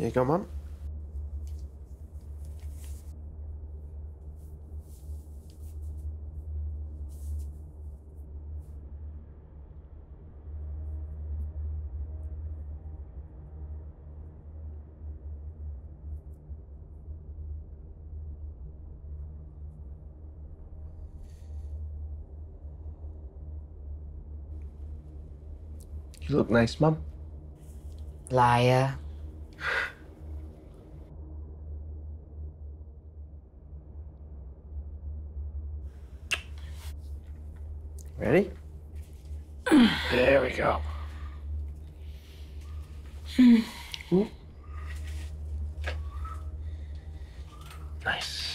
Here you go, Mum. You look nice, Mum. Liar. Ready? There we go. Ooh. Nice.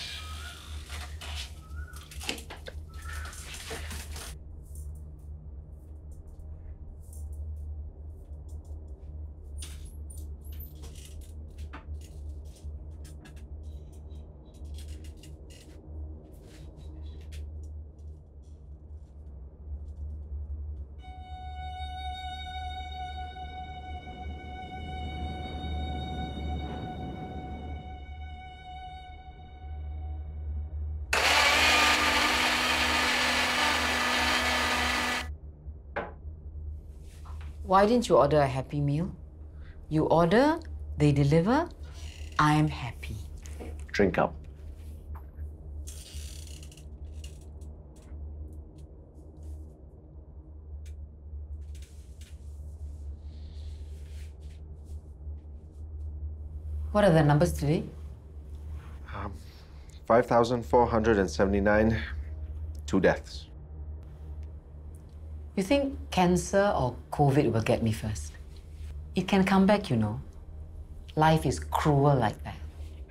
Why didn't you order a happy meal? You order, they deliver, I'm happy. Drink up. What are the numbers today? 5,479. 2 deaths. You think cancer or COVID will get me first? It can come back, you know. Life is cruel like that.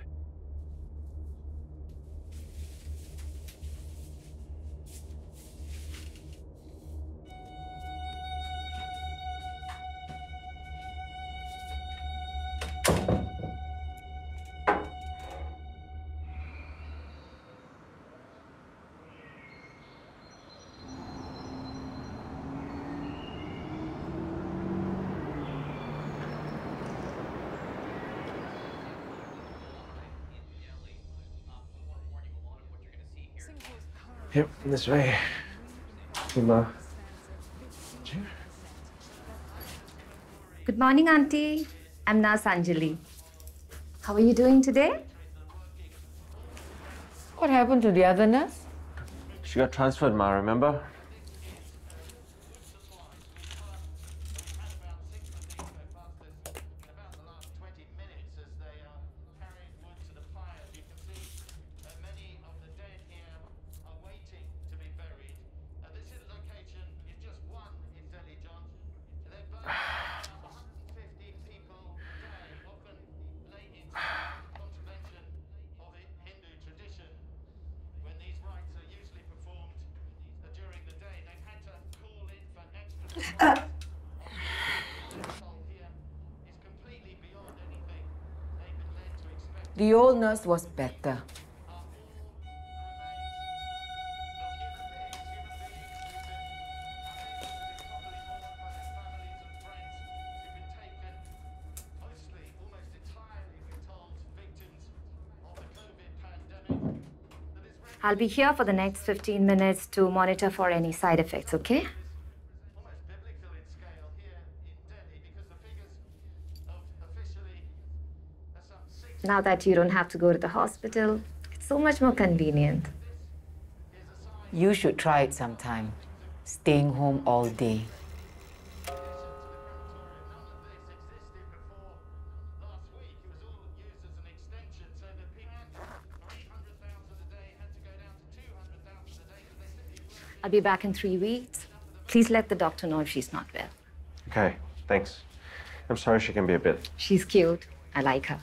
Yep, this way. Uma. Good morning, Auntie. I'm Nurse Anjali. How are you doing today? What happened to the other nurse? She got transferred, Ma, remember? The old nurse was better. I'll be here for the next 15 minutes to monitor for any side effects, okay? Now that you don't have to go to the hospital, it's so much more convenient. You should try it sometime. Staying home all day. I'll be back in 3 weeks. Please let the doctor know if she's not well. Okay, thanks. I'm sorry she can be a bit... She's cute. I like her.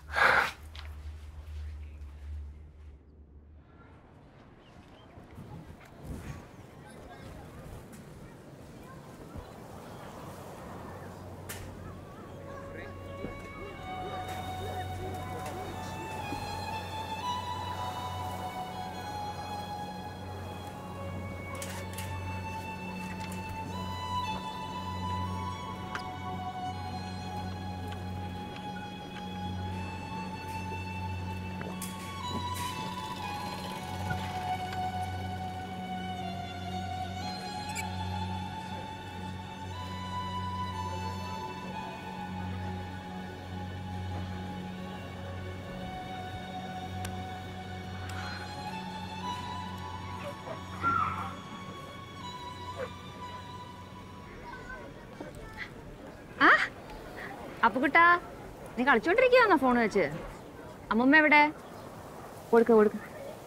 അപ്പുകുട്ടാ, നീ കളിച്ചോണ്ടിരിക്കുകയാണോ phone വെച്ച്? അമ്മുമ്മ എവിടെ? കൊടുക്ക കൊടുക്ക.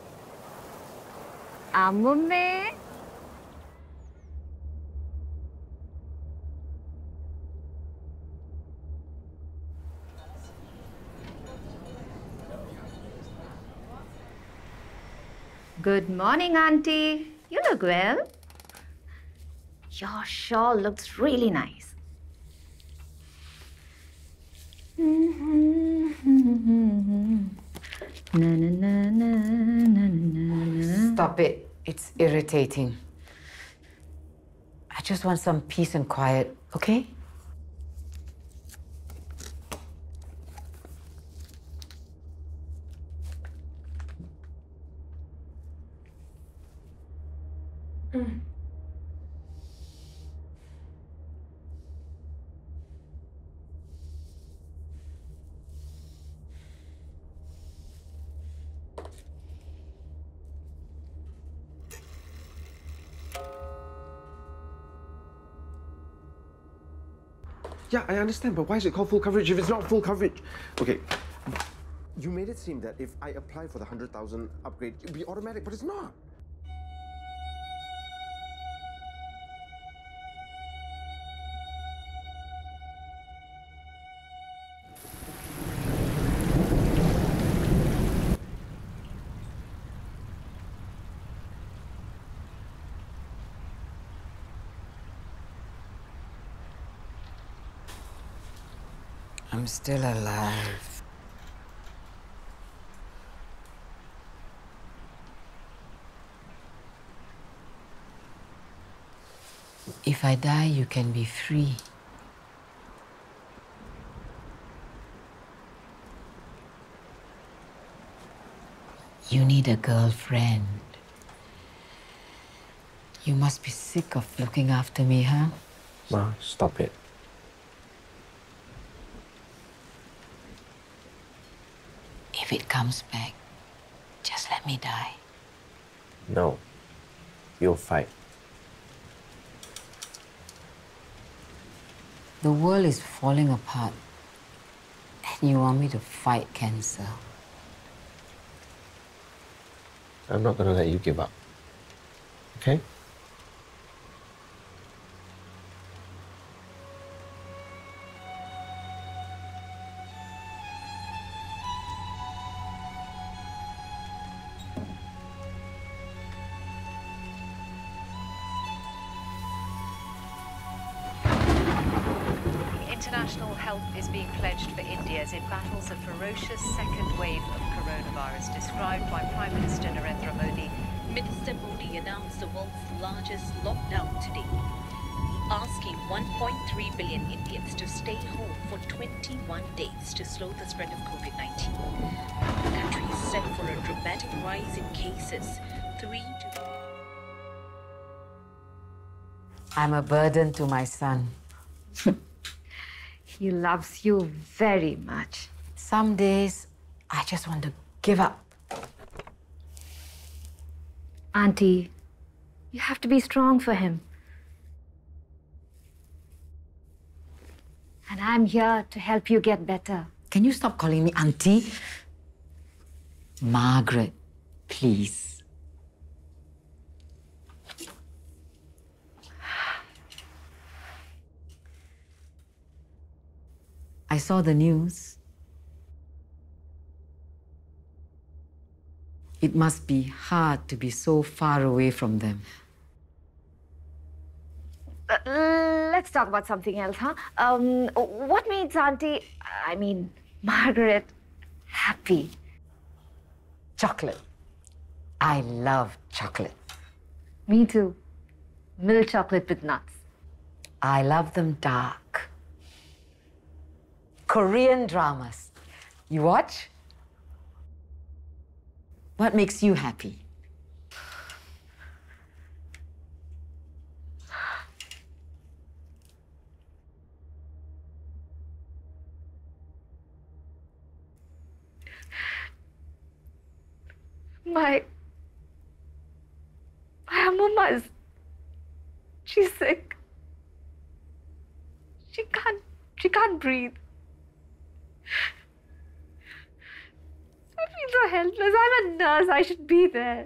അമ്മുമ്മേ. Good morning, Auntie. You look well. Your shawl looks really nice. Stop it. It's irritating. I just want some peace and quiet, okay? Yeah, I understand, but why is it called full coverage if it's not full coverage? Okay, you made it seem that if I apply for the 100,000 upgrade, it'd be automatic, but it's not. I'm still alive. If I die, you can be free. You need a girlfriend. You must be sick of looking after me, huh? Ma, stop it. If it comes back, just let me die. No. You'll fight. The world is falling apart, and you want me to fight cancer. I'm not gonna let you give up. Okay? International help is being pledged for India as it battles a ferocious second wave of coronavirus described by Prime Minister Narendra Modi. Minister Modi announced the world's largest lockdown today, asking 1.3 billion Indians to stay home for 21 days to slow the spread of COVID-19. The country is set for a dramatic rise in cases, 3 to... I'm a burden to my son. He loves you very much. Some days, I just want to give up. Auntie, you have to be strong for him. And I'm here to help you get better. Can you stop calling me auntie? Margaret, please. I saw the news. It must be hard to be so far away from them. Let's talk about something else, huh? What makes Auntie, Margaret, happy? Chocolate. I love chocolate. Me too. Milk chocolate with nuts. I love them dark. Korean dramas. You watch? What makes you happy? My Mama's... She's sick. She can't breathe. I feel so helpless. I'm a nurse. I should be there.